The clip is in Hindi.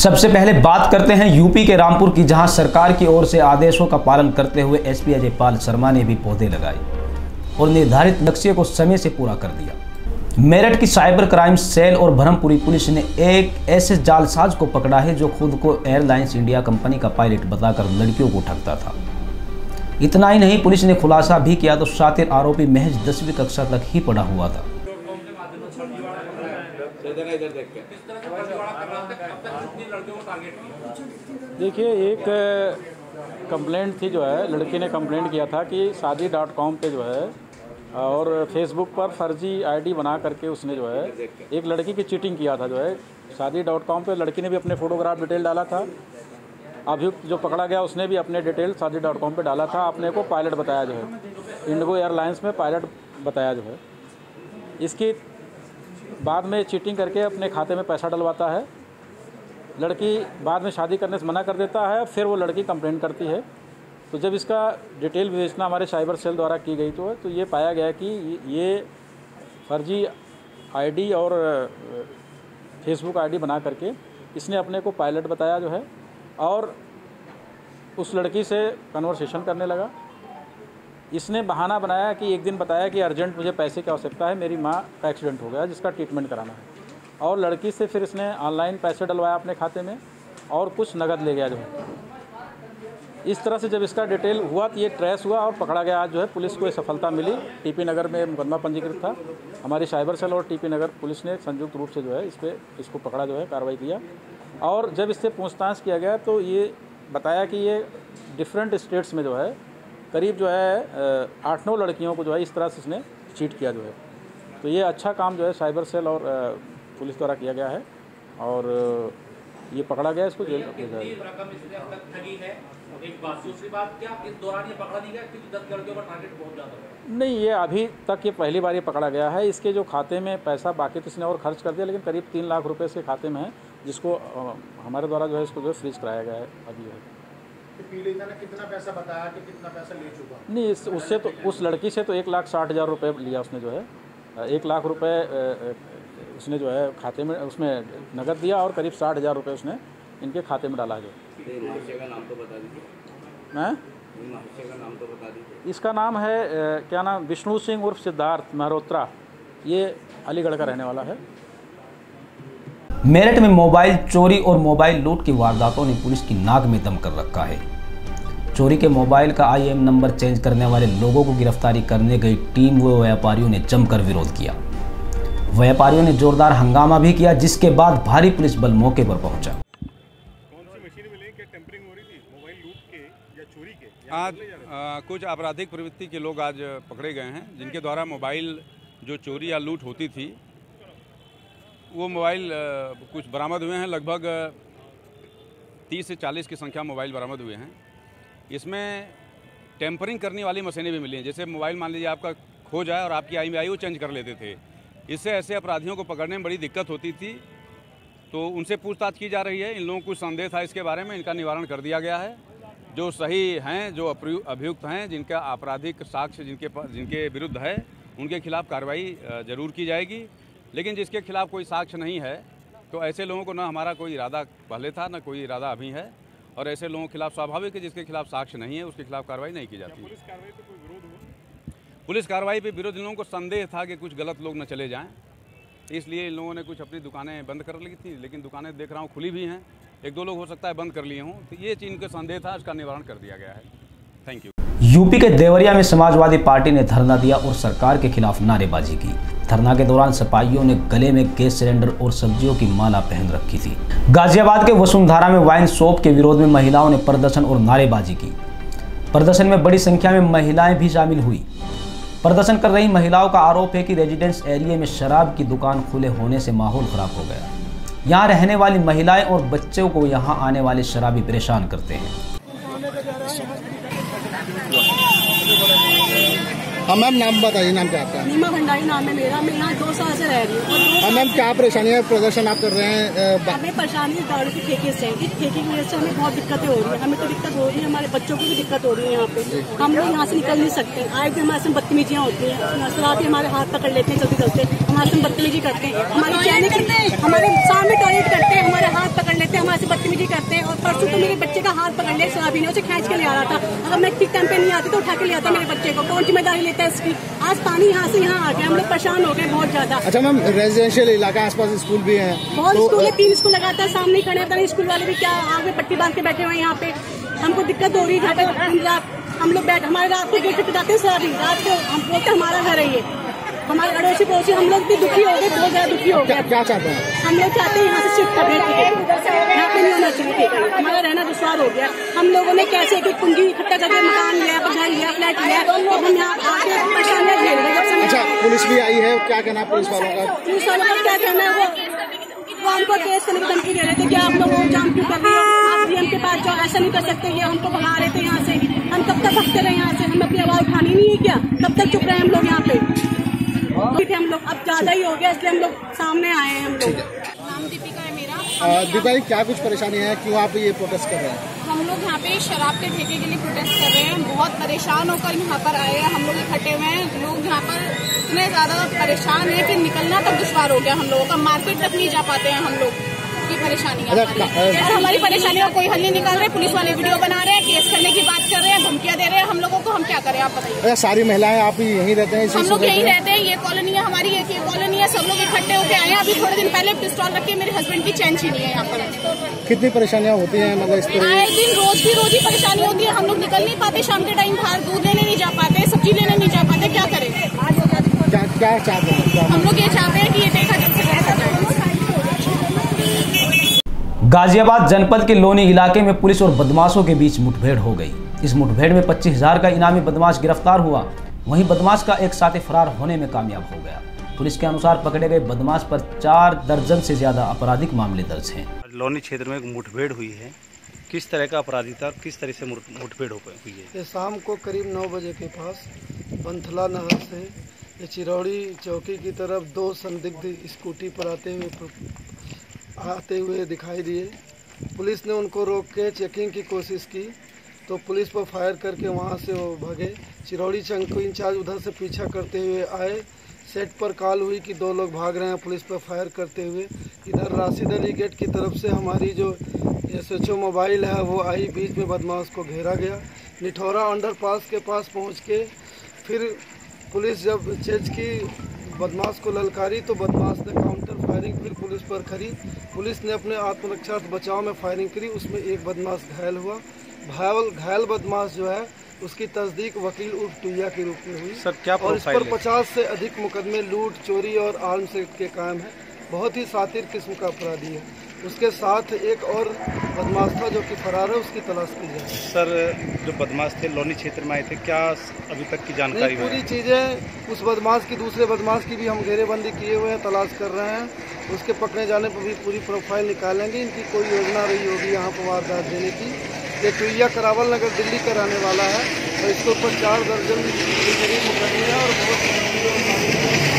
सबसे पहले बात करते हैं यूपी के रामपुर की, जहां सरकार की ओर से आदेशों का पालन करते हुए एसपी अजय पाल शर्मा ने भी पौधे लगाए और निर्धारित लक्ष्य को समय से पूरा कर दिया। मेरठ की साइबर क्राइम सेल और ब्रह्मपुरी पुलिस ने एक ऐसे जालसाज को पकड़ा है जो खुद को एयरलाइंस इंडिया कंपनी का पायलट बताकर लड़कियों को ठगता था। इतना ही नहीं, पुलिस ने खुलासा भी किया तो शातिर आरोपी महज 10वीं कक्षा तक ही पढ़ा हुआ था। देखिए, एक कंप्लेंट थी जो है, लड़की ने कंप्लेंट किया था कि शादी.com पे जो है और फेसबुक पर फर्जी आईडी बना करके उसने जो है एक लड़की की चीटिंग किया था। जो है शादी.com पे लड़की ने भी अपने फोटोग्राफ डिटेल डाला था। अभियुक्त जो पकड़ा गया उसने भी अपने डिटेल शादी.com पे डाला था। अपने को पायलट बताया, जो है इंडिगो एयरलाइंस में पायलट बताया। जो है इसकी बाद में चीटिंग करके अपने खाते में पैसा डलवाता है। लड़की बाद में शादी करने से मना कर देता है, फिर वो लड़की कंप्लेंट करती है। तो जब इसका डिटेल विवेचना हमारे साइबर सेल द्वारा की गई तो ये पाया गया कि ये फर्जी आईडी और फेसबुक आईडी बना करके इसने अपने को पायलट बताया जो है, और उस लड़की से कन्वर्सेशन करने लगा। इसने बहाना बनाया कि एक दिन बताया कि अर्जेंट मुझे पैसे की आवश्यकता है, मेरी माँ का एक्सीडेंट हो गया जिसका ट्रीटमेंट कराना है, और लड़की से फिर इसने ऑनलाइन पैसे डलवाया अपने खाते में और कुछ नगद ले गया। जो है इस तरह से जब इसका डिटेल हुआ तो ये ट्रेस हुआ और पकड़ा गया। आज जो है पुलिस को ये सफलता मिली। टीपी नगर में मुकदमा पंजीकृत था। हमारी साइबर सेल और टीपी नगर पुलिस ने संयुक्त रूप से जो है इसको पकड़ा, जो है कार्रवाई किया। और जब इससे पूछताछ किया गया तो ये बताया कि ये डिफरेंट स्टेट्स में जो है करीब जो है 8-9 लड़कियों को जो है इस तरह से इसने चीट किया। जो है तो ये अच्छा काम जो है साइबर सेल और पुलिस द्वारा किया गया है और ये पकड़ा गया। इसको जेल भेजा गया। एक बात, दूसरी बात, क्या इस दौरान ये पकड़ा नहीं गया क्योंकि 10 लड़कियों पर टारगेट बहुत ज़्यादा है? नहीं, ये अभी तक ये पहली बार ये पकड़ा गया है। इसके जो खाते में पैसा बाकी तो इसने और खर्च कर दिया, लेकिन करीब 3 लाख रुपए इसके खाते में है, जिसको हमारे द्वारा जो है इसको जो है फ्रीज कराया गया है अभी है। पीड़िता ने कितना पैसा बताया कि कितना पैसा ले चुका? नहीं, उससे तो उस लड़की से तो 1,60,000 रुपये लिया उसने। जो है 1 लाख रुपये उसने जो है खाते में उसमें नगद दिया और करीब 60,000 रुपये उसने इनके खाते में डाला। जो का नाम तो बता दीजिए। मैं का नाम तो बता दीजिए। इसका नाम है क्या नाम, विष्णु सिंह उर्फ सिद्धार्थ मेहरोत्रा। ये अलीगढ़ का रहने वाला है। मेरठ में मोबाइल चोरी और मोबाइल लूट की वारदातों ने पुलिस की नाक में दम कर रखा है। चोरी के मोबाइल का IM नंबर चेंज करने वाले लोगों को गिरफ्तारी करने गई टीम व व्यापारियों ने जमकर विरोध किया। व्यापारियों ने जोरदार हंगामा भी किया, जिसके बाद भारी पुलिस बल मौके पर पहुंचा। आज कुछ आपराधिक प्रवृत्ति के लोग आज पकड़े गए हैं, जिनके द्वारा मोबाइल जो चोरी या लूट होती थी वो मोबाइल कुछ बरामद हुए हैं। लगभग 30 से 40 की संख्या मोबाइल बरामद हुए हैं। इसमें टेम्परिंग करने वाली मशीनें भी मिली हैं। जैसे मोबाइल मान लीजिए आपका खो जाए और आपकी IMEI वो चेंज कर लेते थे। इससे ऐसे अपराधियों को पकड़ने में बड़ी दिक्कत होती थी, तो उनसे पूछताछ की जा रही है। इन लोगों को संदेह था इसके बारे में, इनका निवारण कर दिया गया है। जो सही हैं, जो अभियुक्त हैं, जिनका आपराधिक साक्ष्य जिनके विरुद्ध है, उनके खिलाफ कार्रवाई जरूर की जाएगी। लेकिन जिसके खिलाफ कोई साक्ष्य नहीं है तो ऐसे लोगों को ना हमारा कोई इरादा पहले था ना कोई इरादा अभी है, और ऐसे लोगों के खिलाफ स्वाभाविक है जिसके खिलाफ साक्ष्य नहीं है उसके खिलाफ कार्रवाई नहीं की जाती। पुलिस कार्रवाई पे कोई विरोध हुआ? पुलिस कार्रवाई पे विरोध इन लोगों को संदेह था कि कुछ गलत लोग न चले जाएं, इसलिए इन लोगों ने कुछ अपनी दुकानें बंद कर ली थी। लेकिन दुकानें देख रहा हूँ खुली भी हैं। 1-2 लोग हो सकता है बंद कर लिए हों, तो ये चीज़ का संदेह था, उसका निवारण कर दिया गया है। Thank you. यूपी के देवरिया में समाजवादी पार्टी ने धरना दिया और सरकार के खिलाफ नारेबाजी की। धरना के दौरान सिपाहियों ने गले में गैस सिलेंडर और सब्जियों की माला पहन रखी थी। गाजियाबाद के वसुंधरा में वाइन शॉप के विरोध में महिलाओं ने प्रदर्शन और नारेबाजी की। प्रदर्शन में बड़ी संख्या में महिलाएं भी शामिल हुई। प्रदर्शन कर रही महिलाओं का आरोप है कि रेजिडेंस एरिया में शराब की दुकान खुले होने से माहौल खराब हो गया। यहाँ रहने वाली महिलाएं और बच्चों को यहाँ आने वाले शराबी परेशान करते हैं। हाँ मैम, नाम बताइए, नाम क्या आपका? नीमा भंडारी नाम है मेरा। मैं यहाँ 2 साल से रह रही हूँ। हाँ मैम, क्या परेशानी है? प्रदर्शन आप कर रहे हैं? हमें परेशानी दारू की ठेके से। इस ठेके की वजह से हमें बहुत दिक्कतें हो रही है। हमें तो दिक्कत हो रही है, हमारे बच्चों को भी दिक्कत हो रही है। यहाँ पे हम लोग यहाँ से निकल नहीं सकते। आए दिन हमारे साथ बदतमीजियाँ होती हैं। रात हमारे हाथ पकड़ लेते हैं, चलते चलते हमारे साथ बदतमीजी करते हैं, हमारी चैनी करते हैं, हमारे सामने टॉयलेट करते हैं, हमारे हाथ पकड़ लेते हैं, हमारे से पीने, उसे खींच के ले आ रहा था। अगर मैं ठीक टाइम पे नहीं आती तो उठा के ले आता मेरे बच्चे को, कौन जिम्मेदारी लेता है इसकी? आज पानी यहाँ से यहाँ आ गया, हम लोग परेशान हो गए बहुत ज्यादा। अच्छा मैम, रेजिडेंशियल इलाका आसपास स्कूल भी है? बहुत स्कूल है, 3 स्कूल लगातार सामने खड़े हैं, स्कूल वाले भी क्या आगे पट्टी बांध के बैठे हुए हैं यहाँ पे। हमको दिक्कत हो रही है, हम लोग हमारे रात को गेट पे जाते हैं सर, रात को हम बोलते हमारा घर है ये, हमारे अड़ोसी पड़ोसी, हम लोग भी दुखी हो गए, बहुत ज्यादा दुखी हो गए। क्या चाहते हैं? हम लोग चाहते हैं यहाँ से शिफ्ट कर दें, यहाँ पे नहीं होना चाहिए, हमारा रहना दुश्वार हो गया। हम लोगों ने कैसे एक पूंजी इकट्ठा करके मकान लिया, घर लिया, फ्लैट लिया, तो हम यहाँ आके परेशानियाँ झेल रहे हैं। अच्छा, पुलिस भी आई है, क्या कहना है पुलिस वालों का? पुलिस वालों का क्या कहना है, वो हमको केस करने की धमकी दे रहे थे कि आप लोग जाम क्यों कर रहे हो, आप डीएम के पास जाओ, ऐसा नहीं कर सकते, ये हमको भगा रहे थे यहाँ से। हम कब तक भगते रहे यहाँ से? हमें अपनी आवाज उठानी नहीं है क्या? कब तक चुप रहे हम लोग यहाँ पे? ठीक है, हम लोग अब ज्यादा ही हो गया, इसलिए हम लोग सामने आए हैं। हम लोग, नाम दीपिका है मेरा। दीपिका जी, क्या कुछ परेशानी है, क्यों आप ये प्रोटेस्ट कर रहे हैं? हम लोग यहाँ पे शराब के ठेके के लिए प्रोटेस्ट कर रहे हैं, बहुत परेशान होकर यहाँ पर आए हैं। हम लोग इकट्ठे हुए हैं, लोग यहाँ पर इतने ज्यादा परेशान है कि निकलना तक दुश्वार हो गया हम लोगों का, मार्केट तक नहीं जा पाते हैं हम लोग की परेशानी। हमारी परेशानी का कोई हल नहीं निकाल रहे, पुलिस वाले वीडियो बना रहे हैं, केस करने की बात कर रहे हैं, धमकियां दे रहे हैं हम लोगों को, हम क्या करें आप बताइए? सारी महिलाएं आप ही यहीं रहते हैं? हम लोग यहीं रहते हैं, ये कॉलोनी है हमारी, एक ये कॉलोनी है, सब लोग इकट्ठे होकर आए हैं। अभी थोड़े दिन पहले पिस्तौल रख के मेरे हस्बैंड की चैन छीनी है यहाँ पर। कितनी परेशानियां होती हैं मतलब इस तरह? आए दिन रोज ही परेशानी होती है, हम लोग निकल नहीं पाते, शाम के टाइम बाहर दूध लेने नहीं जा पाते, सब्जी लेने नहीं जा पाते, क्या करें? क्या चाहते हैं? हम लोग ये चाहते हैं कि ये देखा जल्द से जल्द हो जाए। गाजियाबाद जनपद के लोनी इलाके में पुलिस और बदमाशों के बीच मुठभेड़ हो गई। इस मुठभेड़ में 25,000 का इनामी बदमाश गिरफ्तार हुआ, वहीं बदमाश का एक साथी फरार होने में कामयाब हो गया। पुलिस के अनुसार पकड़े गए बदमाश पर 4 दर्जन से ज्यादा आपराधिक मामले दर्ज हैं। लोनी क्षेत्र में एक मुठभेड़ हुई है, किस तरह का अपराधी था, किस तरह से मुठभेड़ हुई है? ये शाम को करीब 9 बजे के पास बंथला नहर से ये चिरौड़ी चौकी की तरफ 2 संदिग्ध स्कूटी पर आते हुए दिखाई दिए। पुलिस ने उनको रोक के चेकिंग की कोशिश की तो पुलिस पर फायर करके वहां से वो भागे। चिरौड़ी चौकी इंचार्ज उधर से पीछा करते हुए आए, सेट पर कॉल हुई कि 2 लोग भाग रहे हैं, पुलिस पर फायर करते हुए इधर राशिद अली गेट की तरफ से हमारी जो SHO मोबाइल है वो आई, बीच में बदमाश को घेरा गया। निठौरा अंडरपास के पास पहुंच के फिर पुलिस जब चेज की बदमाश को ललकारी तो बदमाश ने काउंटर फायरिंग फिर पुलिस पर करी। पुलिस ने अपने आत्मरक्षा बचाव में फायरिंग करी, उसमें एक बदमाश घायल हुआ। घायल बदमाश जो है उसकी तस्दीक वकील उर्फ टुइया के रूप में हुई। सर क्या और इस पर 50 से अधिक मुकदमे लूट, चोरी और आर्म्स एक्ट के कायम है। बहुत ही सातिर किस्म का अपराधी है। उसके साथ एक और बदमाश था जो कि फरार है, उसकी तलाश की जाए। सर जो बदमाश थे लोनी क्षेत्र में आए थे, क्या अभी तक की जानकारी? पूरी चीज़ें उस बदमाश की, दूसरे बदमाश की भी हम घेरेबंदी किए हुए हैं, तलाश कर रहे हैं। उसके पकड़े जाने पर भी पूरी प्रोफाइल निकालेंगे। इनकी कोई योजना रही होगी यहाँ पर वारदात देने की। ये टुइया करावल नगर दिल्ली का रहने वाला है और इसके ऊपर 4 दर्जन के करीब मुकदमे हैं और बहुत